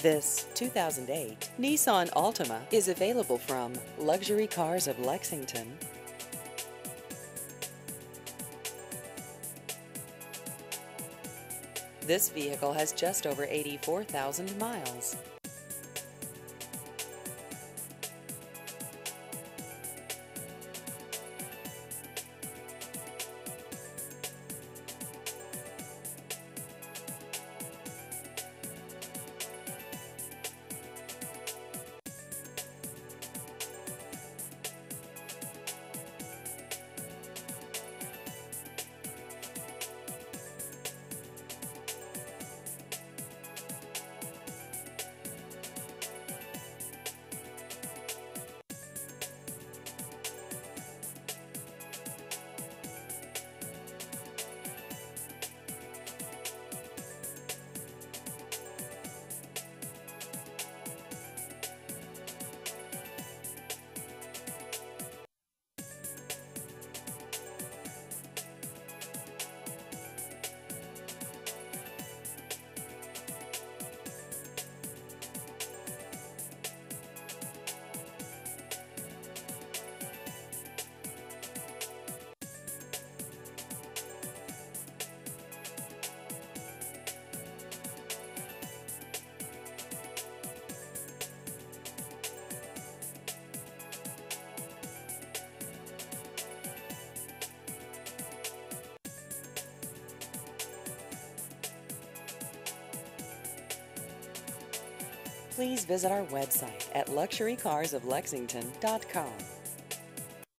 This 2008 Nissan Altima is available from Luxury Cars of Lexington. This vehicle has just over 84,000 miles. Please visit our website at luxurycarsoflexington.com.